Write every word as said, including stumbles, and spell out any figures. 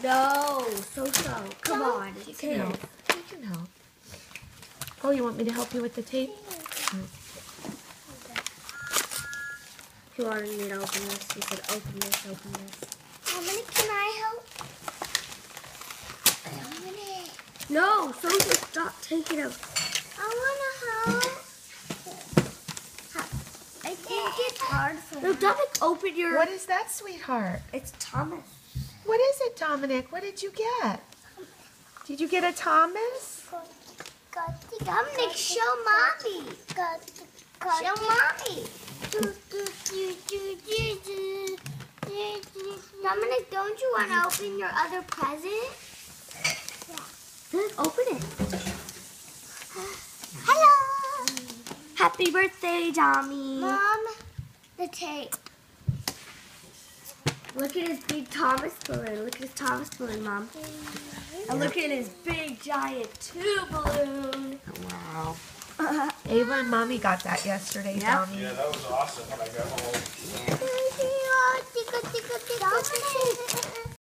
No, so so. Come No. on. You can help. You can help. Oh, you want me to help you with the tape? He wanted me to open this. He said, open this, open this. Dominic, can I help? Dominic. No, so just stop taking him. I want to help. I think it's hard for No, me. Dominic, open your... What is that, sweetheart? It's Thomas. What is it, Dominic? What did you get? Did you get a Thomas? Dominic, show mommy. Show mommy. Dominic, don't you want to open your other present? Let's open it. Hello. Happy birthday, Tommy. Mom, the tape. Look at his big Thomas balloon. Look at his Thomas balloon, Mom. And look at his big, giant tube balloon. Wow. Ava and Mommy got that yesterday, Yep. Tommy. Yeah, that was awesome when I got home.